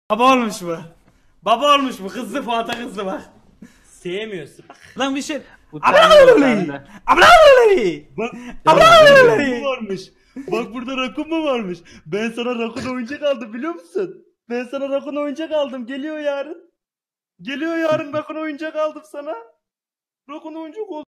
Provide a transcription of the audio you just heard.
Baba olmuş bu. Baba olmuş bu. Kızdı Fuat'a kızdı bak. Sevmiyorsun. Lan bir şey. Utanıyor utandı. Bak rakun mu varmış? Bak burada rakun mu varmış? Ben sana rakun oyuncak aldım biliyor musun? Ben sana rakun oyuncak aldım. Geliyor yarın. Geliyor yarın rakun oyuncak aldım sana. Rakun oyuncak oldu.